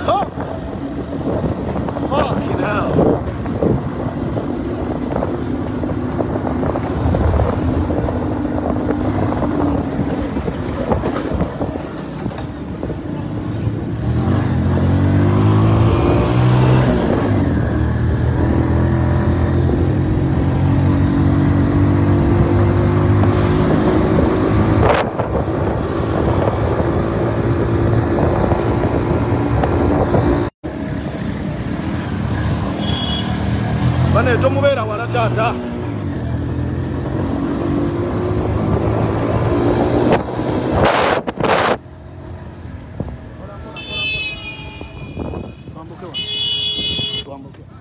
Oh! Fucking hell! Bane tomubera wala tata. Tuambuke.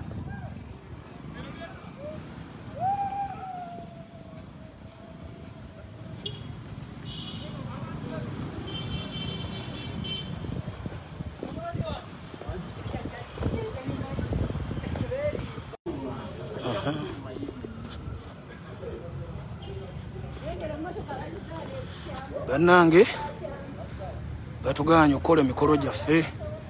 Bannange batuganya okukola emikolo gyaffe.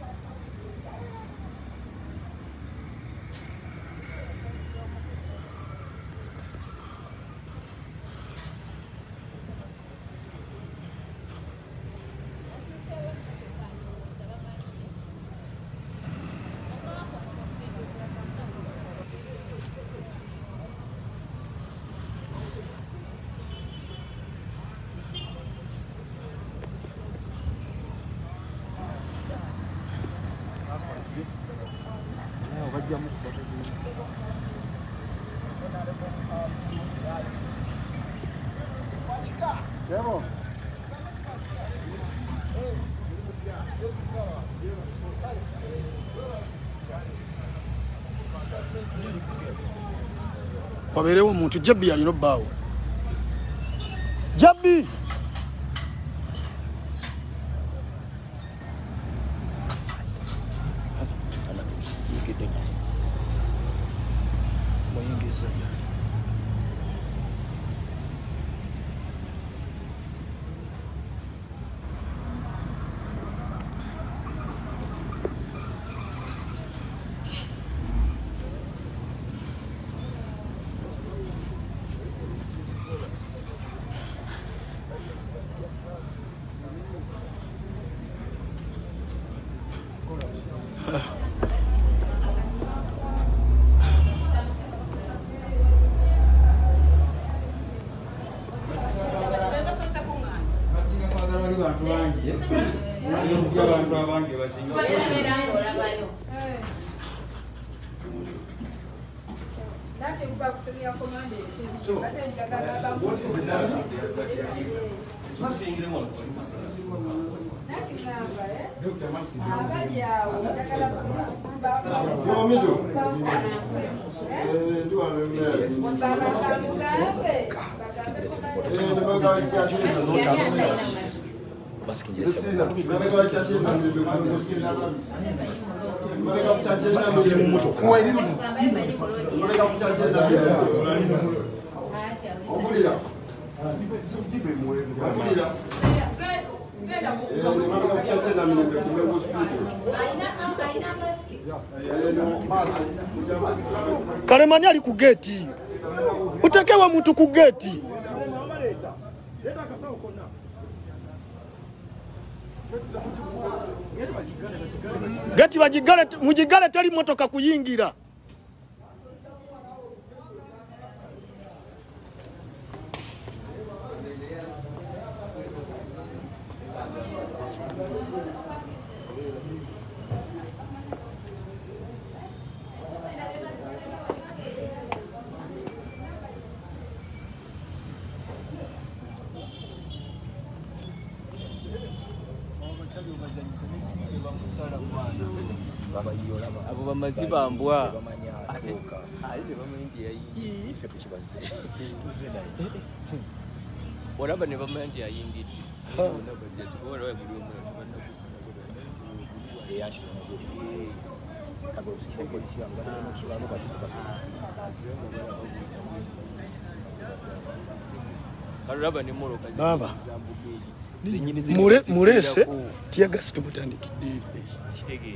Waberewo omuntu Jabbi alina obbaawo. Jabbi! Kalemani ali ku gate. Utekewa mtu ku gate. Gati bajigale mujigale tali motoka kuyingira. Abo bamaziba mbwa ali bamundi yayi Ife tukibaze. Tuzena. Oraba ne bamundi yayindi. Ona budget ko ora muri omu bana kusana. Ati kabo siko polisi angana n'okusulano batukaso. Karaba ni moro Baba. Murese tiagas tumutandikidde kitegeera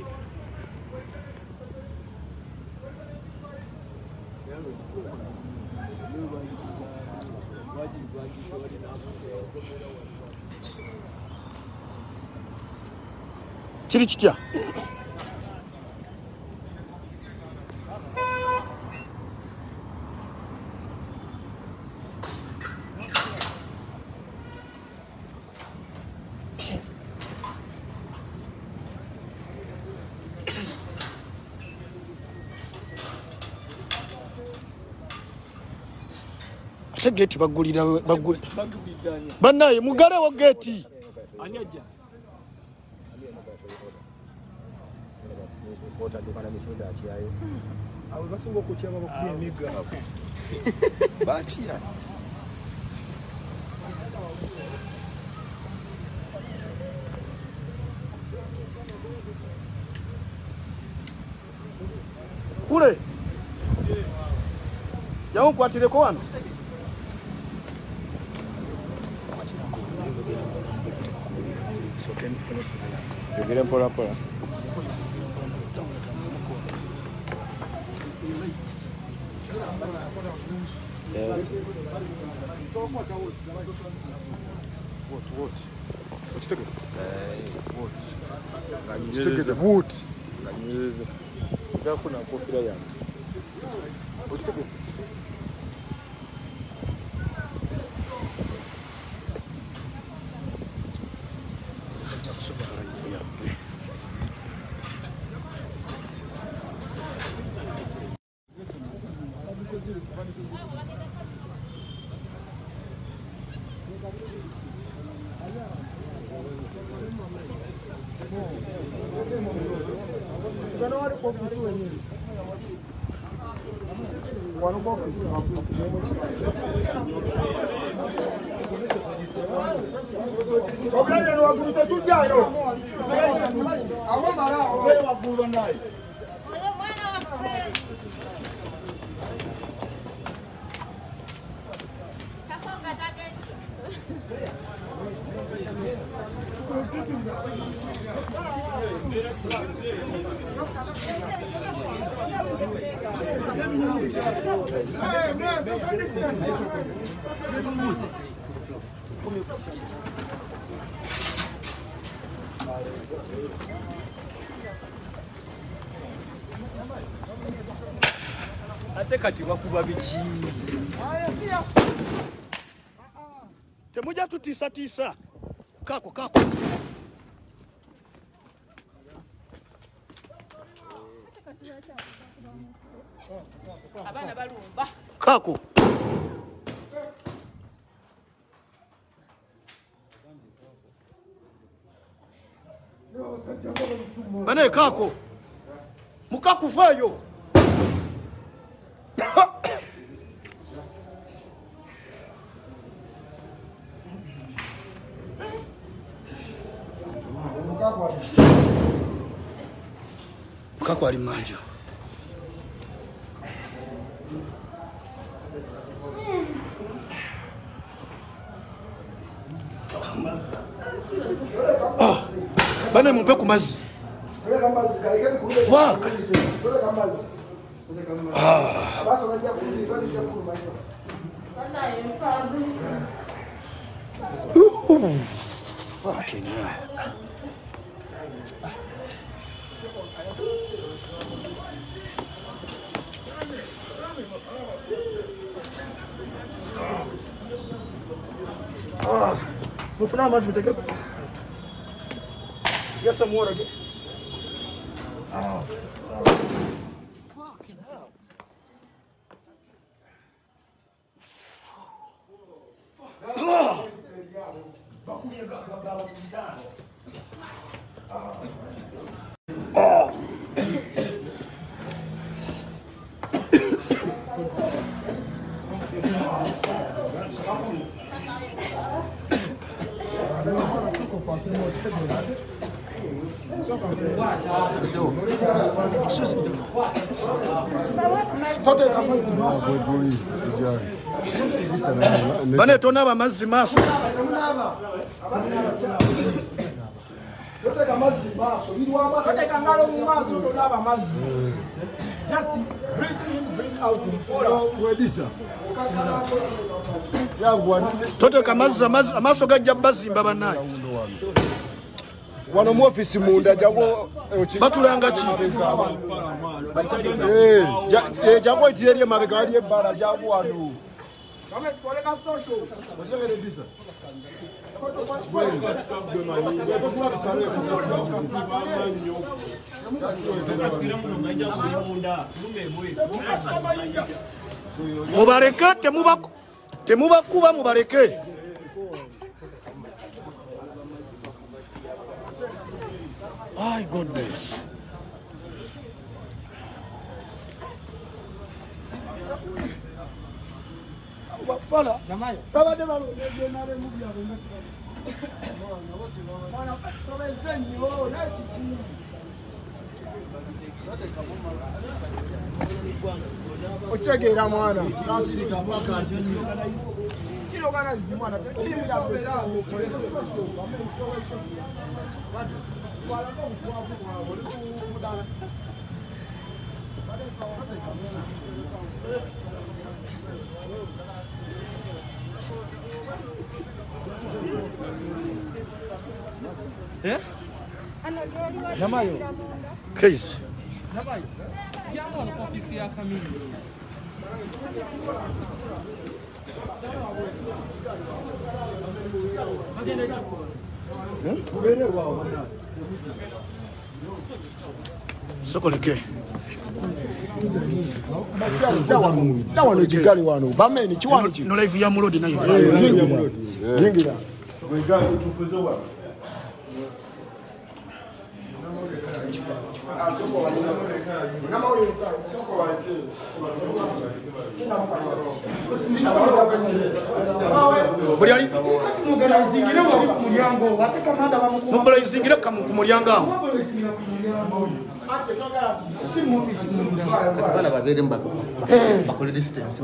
kiri kitya ate geti bagulira bannaye mugalewo geti ani ajja otandukana misinde atyayo abo basinga okutyaba bakuba emigga batya kule jawo kwatireko wano yogere mpola mpola ndakuna kofira yange ate kati bakuba biki temuja tutiisatiisa kako abana balumba kako bane kako mukakuvayo mukaku ali manjo bane mumpe ku mazzi fuck fucking hell. Mufuna amazzi muteke. Get some water. Oh. Fucking hell. Bane tonaba mazzi maso Just breathe in, breathe out. Toteka amaaso gajja bazimba bannaye. Wano mu office munda jago Batulanga ki? Jago itiye mabega ali ebara jago wano. Mubareke temubakuba mubareke. My goodness. Voilà. Ochegera mwana nasirika mpaka kilo kana zimwana kilimira bera ukolese Eh? Namayo. Case. Namayo. Diamo na ofisi ya Kamili. Magene chukua. Kubere wao wana. Sokoleke. Dawa no jigali wano. Bameni chiwano chi. No live ya mulodi na hivi. Lingira. Wegali tufuze wa. Buriali? Mugera izingire wa mulyango. Wateka manda wa mukuru. Mubula izingire ku mulyango aho. Si mu ofisi munda. Bana babere mbapo. Bakole distance.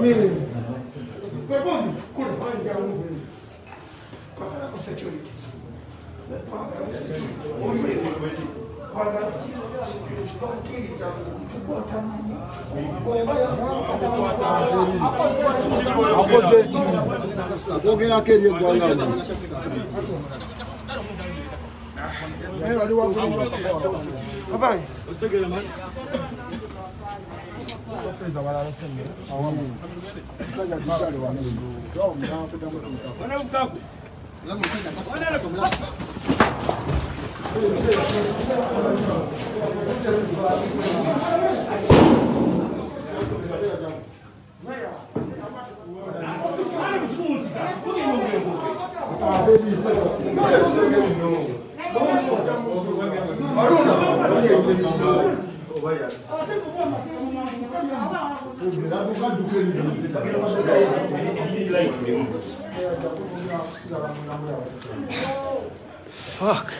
Fuck.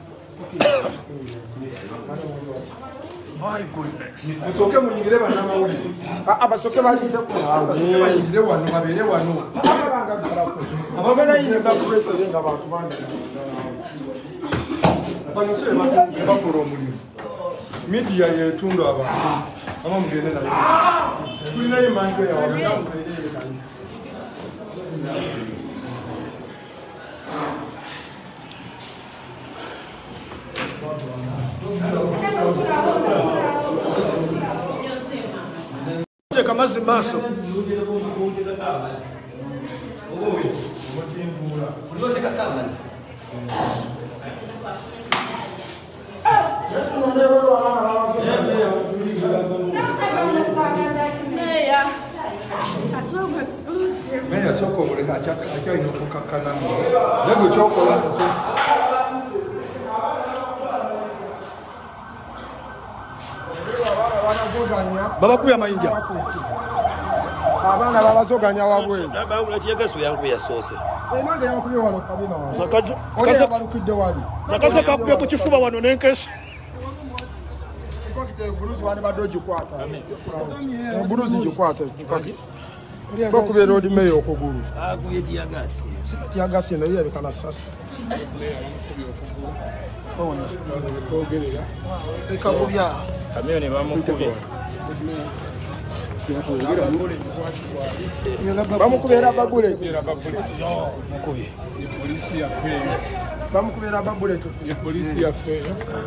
My goodness. Musoke munyingire bana mawuli. Abasoke bali ndako. Bayingire wano babere wano. Abanga bikarako. Abagana yinza kuresa lenga bantu bandi. Bano se bakoro mulimo. Media yetunga abantu. Amamugene na. Kulina yimange ya wabanga mubereye kali. Teka mazi maso. Meya soko muleka acha inokuka kana. Jago chokola. Baba kuya mayinja. Abana babasoganya wabwe. Namba ngula kiyegeso yangu ya sose. Emage yakuye wano kabina wano. Kaza barukidde wali. Kaza kabuye ku kifuba wano nenkesi. Kwa kite buruzi wani badoji kwata. Buruzi jikwata. bakubye road mayor okugulu akubye tiyagasi tiyagasi eno yirabika na sasi Ona. ekakubya kamera ne bamukubye bamukubera bagule Polisi yaffe. bamukubera bagule tu Ye polisi yaffe.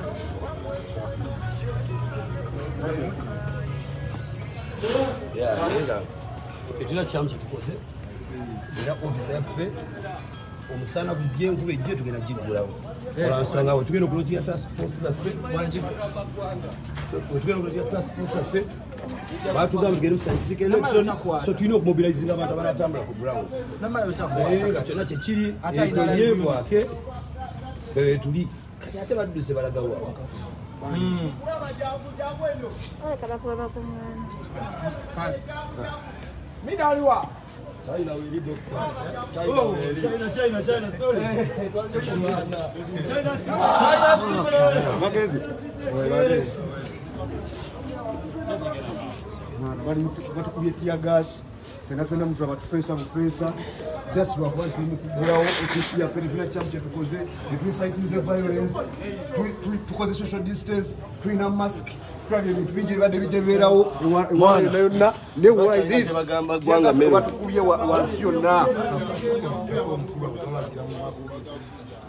Era ekina kyamu kitukoze era ofisa yaffe omusana gujje enkuba ejje tugenda giggulawo olwansanga we tugenda okulootiya task force zaffe zaffe batugamba tugende mu scientific election so tulina okumobilizinga abantu abanatambula ku ground nga kyonna kyekiri enyebwake tuli kati ate baduduse balagawa midaliwa China wili doctor. China story. Magezi. bali batukubye tear gas fena mtu abatufesa mufesa just we want to mukugulawo ekisi ya pena kyamu kyetukoze etuisaitize violence tukoze social distance tuina mask twabye ebintu bingi ebadde bitebeerawo ewaana yonna ne why this batukubye wansi yonna